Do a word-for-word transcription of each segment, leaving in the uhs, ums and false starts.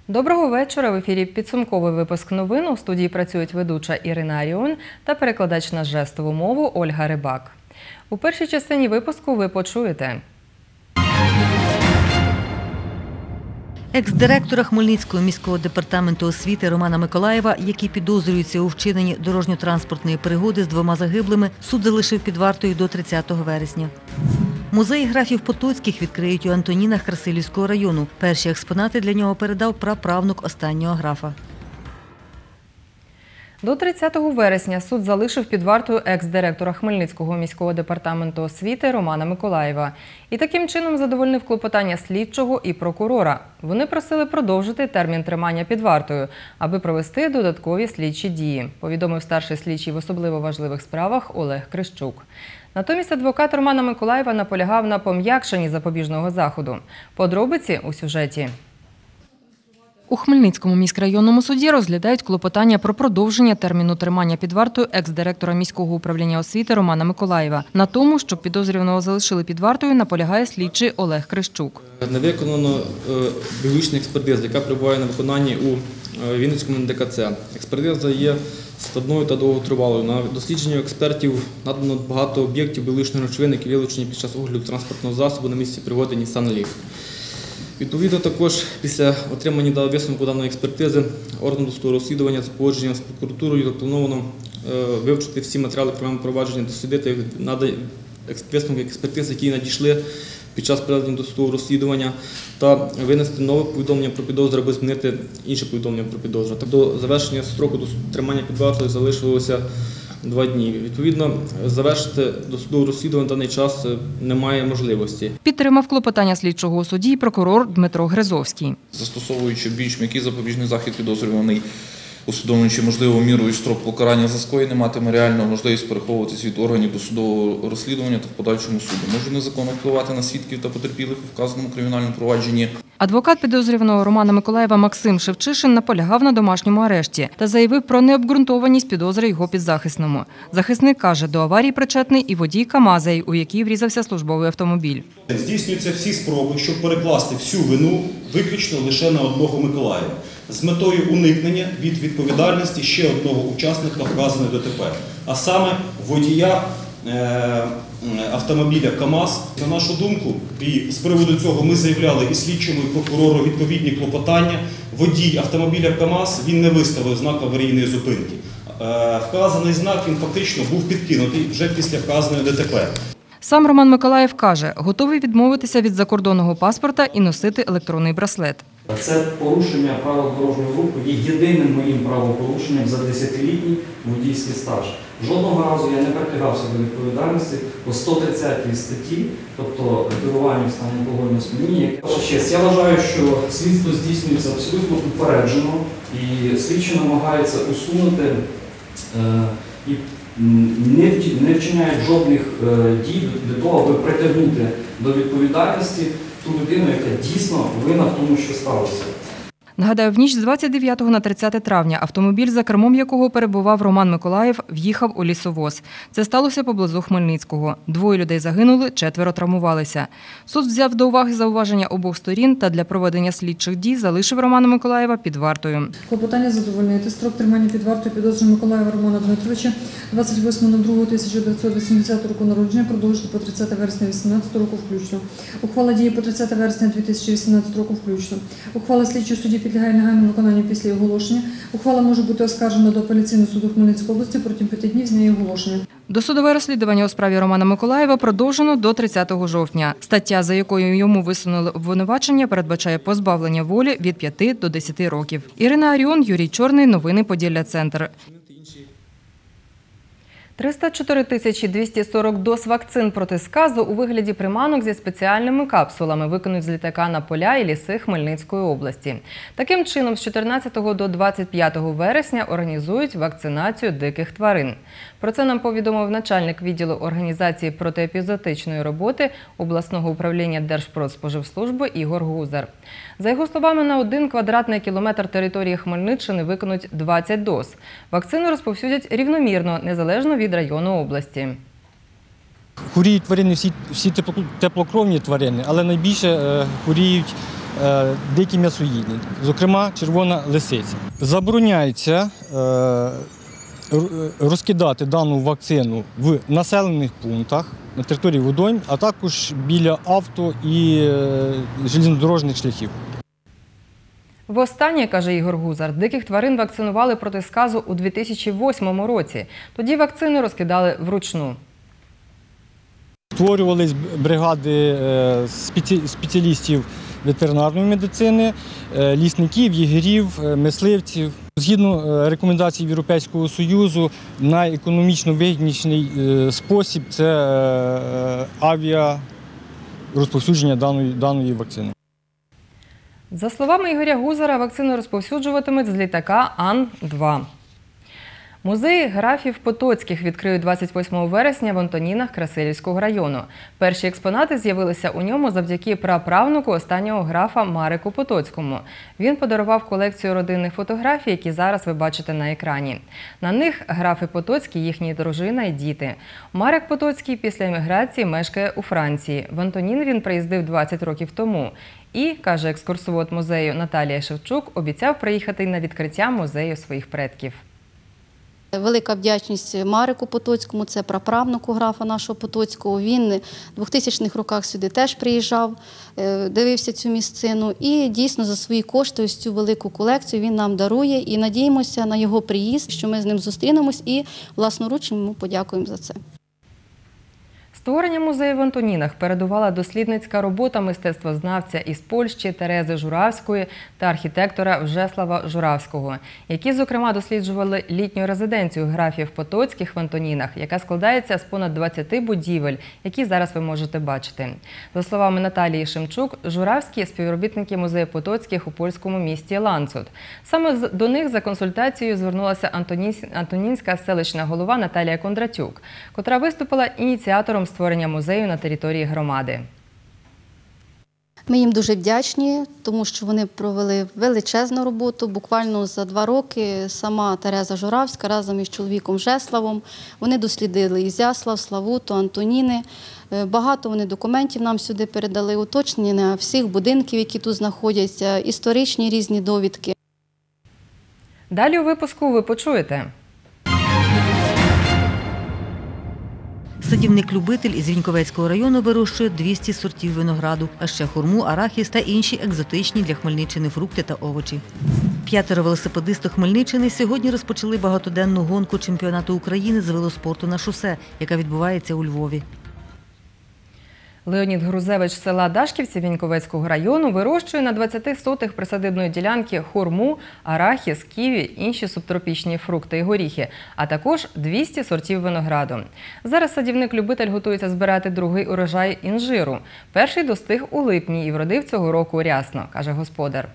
Доброго вечора. В ефірі підсумковий випуск новин. У студії працюють ведуча Ірина Аріон та перекладач на жестову мову Ольга Рибак. У першій частині випуску ви почуєте. Екс-директора Хмельницького міського департаменту освіти Романа Миколаєва, який підозрюється у вчиненні дорожньо-транспортної пригоди з двома загиблими, суд залишив під вартою до тридцятого вересня. Музей графів Потоцьких відкриють у Антонінах Красилівського району. Перші експонати для нього передав праправнук останнього графа. До тридцятого вересня суд залишив під вартою екс-директора Хмельницького міського департаменту освіти Романа Миколаєва. І таким чином задовольнив клопотання слідчого і прокурора. Вони просили продовжити термін тримання під вартою, аби провести додаткові слідчі дії, повідомив старший слідчий в особливо важливих справах Олег Крищук. Натомість адвокат Романа Миколаєва наполягав на пом'якшенні запобіжного заходу. Подробиці у сюжеті. У Хмельницькому міськрайонному суді розглядають клопотання про продовження терміну тримання під вартою екс-директора міського управління освіти Романа Миколаєва. На тому, щоб підозрюваного залишили під вартою, наполягає слідчий Олег Крищук. Не виконано біологічну експертизу, яка перебуває на виконанні у Вінницькому ен де ка це. Експертиза є складною та довготривалою. На дослідження експертів надано багато об'єктів біологічної речовини, які вилучені під час огляду транспортного засобу на місці пригоди Nissan Leaf. Відповідно, також після отримання даного висновку даної експертизи органу досудового розслідування за погодженням з прокуратурою заплановано вивчити всі матеріали кримінального провадження, дослідити висновки експертиз, які надійшли під час проведення досудового розслідування, та винести нове повідомлення про підозру або змінити інше повідомлення про підозру. До завершення строку тримання під вартою залишилося два дні. Відповідно, завершити досудове розслідування в даний час немає можливості. Підтримав клопотання слідчого у суді і прокурор Дмитро Гризовський. Застосовуючи більш м'який запобіжний захід, підозрюваний, усвідомлюючи можливу міру і строк покарання за скоєння, матиме реальну можливість переховуватись від органів досудового розслідування та в подальшому суду. Може незаконно впливати на свідків та потерпілих у вказаному кримінальному провадженні. Адвокат підозрюваного Романа Миколаєва Максим Шевчишин наполягав на домашньому арешті та заявив про необґрунтованість підозри його підзахисному. Захисник каже, до аварії причетний і водій КАМАЗа, у який врізався службовий автомобіль. Здійснюються всі спроби, щоб перекласти всю вину виключно лише на одного Миколаєва, з метою уникнення від відповідальності ще одного учасника вказаної де те пе, а саме водія автомобіля КАМАЗ. На нашу думку, і з приводу цього ми заявляли і слідчому, і прокурору відповідні клопотання. Водій автомобіля КАМАЗ, він не виставив знак аварійної зупинки. Вказаний знак, він фактично був підкинутий вже після вказаної де те пе. Сам Роман Миколаєв каже, готовий відмовитися від закордонного паспорта і носити електронний браслет. Це порушення правил дорожнього руху є єдиним моїм правопорушенням за десятилітній водійський стаж. Жодного разу я не притягався до відповідальності по сто тридцятій статті, тобто керування в стані алкогольного сп'яніння. Я вважаю, що слідство здійснюється абсолютно упереджено і слідчі намагаються усунути е, і не вчиняють жодних дій для того, аби притягнути до відповідальності ту людину, яка дійсно винна в тому, що сталося. Нагадаю, в ніч з двадцять дев'ятого на тридцяте травня автомобіль, за кермом якого перебував Роман Миколаєв, в'їхав у лісовоз. Це сталося поблизу Хмельницького. Двоє людей загинули, четверо травмувалися. Суд взяв до уваги зауваження обох сторін та для проведення слідчих дій залишив Романа Миколаєва під вартою. Клопотання задовольнити. Строк тримання під вартою підозрюваного Миколаєва Романа Дмитровича двадцять восьмого другого тисяча дев'ятсот вісімдесятого року народження продовжити по тридцяте вересня дві тисячі вісімнадцятого року включно. Ухвала діє по тридцяте вересня дві тисячі вісімнадцятого року включно. Ухвала слідчого судді підлягає негайному виконанню після оголошення. Ухвала може бути оскаржена до апеляційного суду Хмельницької області протягом п'яти днів з неї оголошення. Досудове розслідування у справі Романа Миколаєва продовжено до тридцятого жовтня. Стаття, за якою йому висунули обвинувачення, передбачає позбавлення волі від п'яти до десяти років. Ірина Аріон, Юрій Чорний. Новини Поділля-Центр. триста чотири тисячі двісті сорок доз вакцин проти сказу у вигляді приманок зі спеціальними капсулами виконують з літака на поля і ліси Хмельницької області. Таким чином, з чотирнадцятого до двадцять п'ятого вересня організують вакцинацію диких тварин. Про це нам повідомив начальник відділу організації протиепізоотичної роботи обласного управління Держпродспоживслужби Ігор Гузар. За його словами, на один квадратний кілометр території Хмельниччини виконують двадцять доз. Вакцину розповсюдять рівномірно, незалежно від району області. Хворіють тварини, всі, всі теплокровні тварини, але найбільше е, хворіють е, дикі м'ясоїдні, зокрема червона лисиця. Забороняється е, розкидати дану вакцину в населених пунктах на території водойм, а також біля авто і е, железнодорожніх шляхів. Востаннє, каже Ігор Гузар, диких тварин вакцинували проти сказу у дві тисячі восьмому році. Тоді вакцини розкидали вручну. Створювались бригади спеціалістів ветеринарної медицини, лісників, єгерів, мисливців. Згідно рекомендацій Європейського Союзу, найекономічно вигідніший спосіб – це авіарозповсюдження даної, даної вакцини. За словами Ігоря Гузара, вакцину розповсюджуватимуть з літака Ан два. Музей графів Потоцьких відкриють двадцять восьмого вересня в Антонінах Красилівського району. Перші експонати з'явилися у ньому завдяки праправнуку останнього графа Марику Потоцькому. Він подарував колекцію родинних фотографій, які зараз ви бачите на екрані. На них графи Потоцькі, їхні дружина і діти. Марик Потоцький після еміграції мешкає у Франції. В Антонін він приїздив двадцять років тому. І, каже екскурсовод музею Наталія Шевчук, обіцяв приїхати на відкриття музею своїх предків. Велика вдячність Марику Потоцькому, це праправнуку графа нашого Потоцького. Він в двохтисячних роках сюди теж приїжджав, дивився цю місцину. І дійсно за свої кошти ось цю велику колекцію він нам дарує. І надіємося на його приїзд, що ми з ним зустрінемось і власноруч йому подякуємо за це. Створення музею в Антонінах передувала дослідницька робота мистецтвознавця із Польщі Терези Журавської та архітектора Вжеслава Журавського, які, зокрема, досліджували літню резиденцію графів Потоцьких в Антонінах, яка складається з понад двадцяти будівель, які зараз ви можете бачити. За словами Наталії Шемчук, Журавські – співробітники музею Потоцьких у польському місті Ланцут. Саме до них за консультацією звернулася антонінська селищна голова Наталія Кондратюк, котра виступила ініціатором створення музею на території громади. Ми їм дуже вдячні, тому що вони провели величезну роботу. Буквально за два роки сама Тереза Журавська разом із чоловіком Вжеславом, вони дослідили Ізяслав, Славуту, Антоніни. Багато вони документів нам сюди передали, уточнення всіх будинків, які тут знаходяться, історичні різні довідки. Далі у випуску ви почуєте. Садівник-любитель із Віньковецького району вирощує двісті сортів винограду, а ще хурму, арахіс та інші екзотичні для Хмельниччини фрукти та овочі. П'ятеро велосипедистів Хмельниччини сьогодні розпочали багатоденну гонку чемпіонату України з велоспорту на шосе, яка відбувається у Львові. Леонід Грузевич з села Дашківці Віньковецького району вирощує на двадцяти сотих присадибної ділянки хурму, арахіс, ківі, інші субтропічні фрукти і горіхи, а також двісті сортів винограду. Зараз садівник-любитель готується збирати другий урожай інжиру. Перший достиг у липні і вродив цього року рясно, каже господар.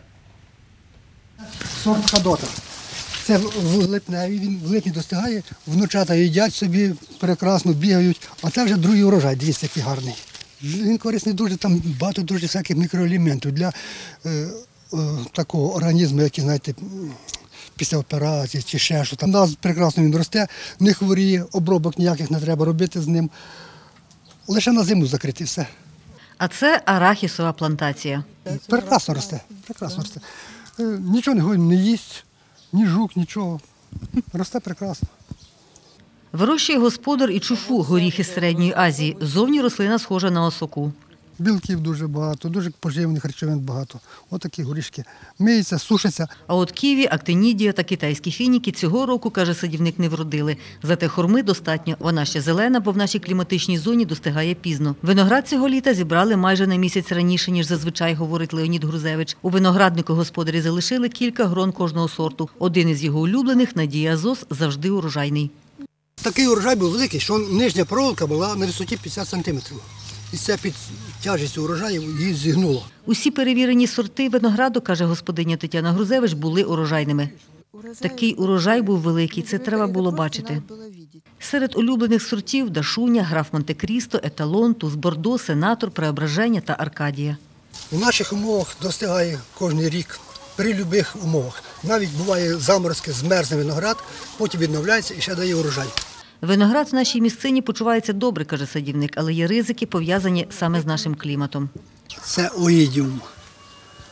Сорт Кадота. Це в липневі, він в липні достигає, внучата їдять собі, прекрасно бігають, а це вже другий урожай, дивіться, який гарний. Він корисний дуже, там багато дуже всяких мікроелементів для е, е, такого організму, який, знаєте, після операції чи ще що. Там у нас прекрасно він росте, не хворіє, обробок ніяких не треба робити з ним. Лише на зиму закрити все. А це арахісова плантація. Прекрасно росте, прекрасно росте. Е, нічого не, не їсть, ні жук, нічого. Росте прекрасно. Вирощує господар і чуфу, горіхи з Середньої Азії. Зовні рослина схожа на осоку. Білків дуже багато, дуже поживних речовин багато. Отакі горішки. Миються, сушаться. А от ківі, актинідія та китайські фініки цього року, каже садівник, не вродили. Зате хурми достатньо. Вона ще зелена, бо в нашій кліматичній зоні достигає пізно. Виноград цього літа зібрали майже на місяць раніше, ніж зазвичай, говорить Леонід Грузевич. У винограднику господарі залишили кілька грон кожного сорту. Один із його улюблених, Надія Зос, завжди урожайний. Такий урожай був великий, що нижня проволока була на висоті п'ятдесят сантиметрів. І це під тяжістю урожаю її зігнуло. Усі перевірені сорти винограду, каже господиня Тетяна Грузевич, були урожайними. Такий урожай був великий, це треба було бачити. Серед улюблених сортів – Дашуня, граф Монте-Крісто, Еталон, Туз Бордо, Сенатор, Преображення та Аркадія. У наших умовах достигає кожен рік, при будь-яких умовах. Навіть буває заморозки, змерзне виноград, потім відновляється і ще дає урожай. Виноград в нашій місцині почувається добре, каже садівник, але є ризики, пов'язані саме з нашим кліматом. Це оїдіум.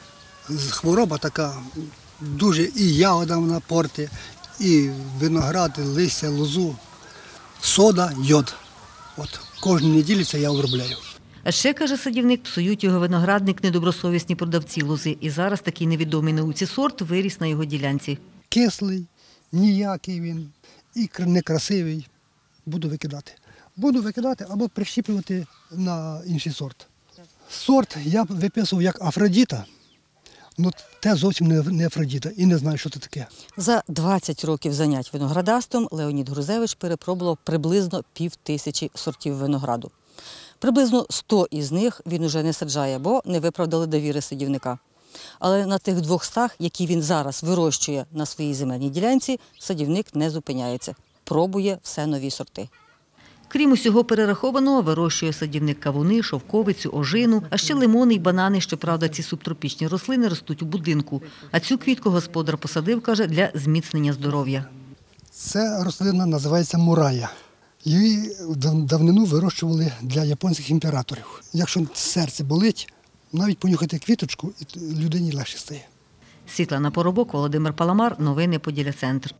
хвороба така, дуже і ягода вона порти, і виноград, і листя, лозу, сода, йод. От кожну неділю це я обробляю. А ще, каже садівник, псують його виноградник недобросовісні продавці лози. І зараз такий невідомий науці сорт виріс на його ділянці. Кислий, ніякий він, і некрасивий. Буду викидати. Буду викидати або прищіплювати на інший сорт. Сорт я виписував як Афродіта, але те зовсім не Афродіта і не знаю, що це таке. За двадцять років занять виноградарством Леонід Грузевич перепробував приблизно пів тисячі сортів винограду. Приблизно сто із них він уже не саджає, бо не виправдали довіри садівника. Але на тих двохстах, які він зараз вирощує на своїй земельній ділянці, садівник не зупиняється. Пробує все нові сорти. Крім усього перерахованого, вирощує садівник кавуни, шовковицю, ожину, а ще лимони й банани. Щоправда, ці субтропічні рослини ростуть у будинку. А цю квітку господар посадив, каже, для зміцнення здоров'я. Це рослина називається мурая. Її давнину вирощували для японських імператорів. Якщо серце болить, навіть понюхати квіточку, людині легше стає. Світлана Поробок, Володимир Паламар. Новини Поділля-Центр.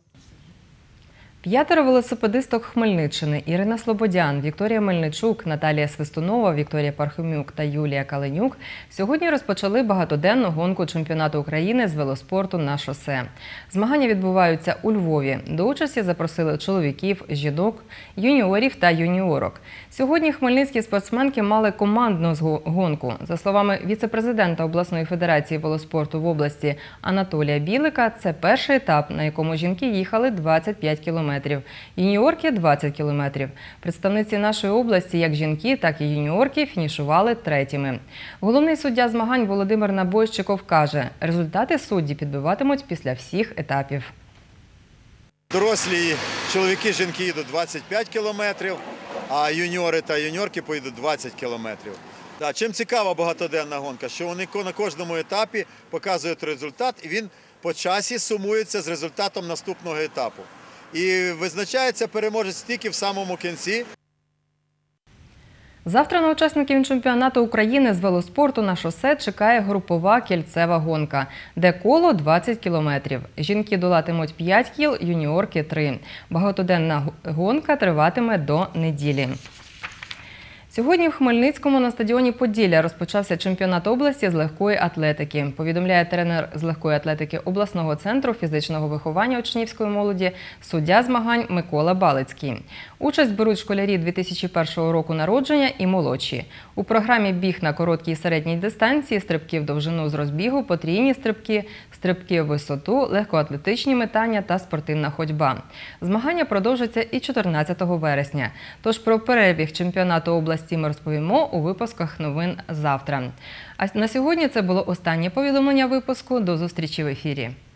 П'ятеро велосипедисток Хмельниччини – Ірина Слободян, Вікторія Мельничук, Наталія Свистунова, Вікторія Пархомюк та Юлія Каленюк – сьогодні розпочали багатоденну гонку чемпіонату України з велоспорту на шосе. Змагання відбуваються у Львові. До участі запросили чоловіків, жінок, юніорів та юніорок. Сьогодні хмельницькі спортсменки мали командну гонку. За словами віце-президента обласної федерації велоспорту в області Анатолія Білика, це перший етап, на якому жінки їхали двадцять п'ять кілометрів. Юніорки – двадцять кілометрів. Представниці нашої області, як жінки, так і юніорки, фінішували третіми. Головний суддя змагань Володимир Набойщиков каже, результати судді підбиватимуть після всіх етапів. Дорослі чоловіки, жінки їдуть двадцять п'ять кілометрів, а юніори та юніорки поїдуть двадцять кілометрів. Чим цікава багатоденна гонка, що вони на кожному етапі показують результат, і він по часі сумується з результатом наступного етапу. І визначається переможець тільки в самому кінці. Завтра на учасників чемпіонату України з велоспорту на шосе чекає групова кільцева гонка, де коло двадцять кілометрів. Жінки долатимуть п'ять кіл, юніорки – три. Багатоденна гонка триватиме до неділі. Сьогодні в Хмельницькому на стадіоні «Поділля» розпочався чемпіонат області з легкої атлетики. Повідомляє тренер з легкої атлетики обласного центру фізичного виховання учнівської молоді, суддя змагань Микола Балицький. Участь беруть школярі дві тисячі першого року народження і молодші. У програмі біг на короткій і середній дистанції, стрибки в довжину з розбігу, потрійні стрибки, стрибки в висоту, легкоатлетичні метання та спортивна ходьба. Змагання продовжаться і чотирнадцятого вересня. Тож про перебіг чемпіонату області ми розповімо у випусках новин завтра. А на сьогодні це було останнє повідомлення випуску. До зустрічі в ефірі.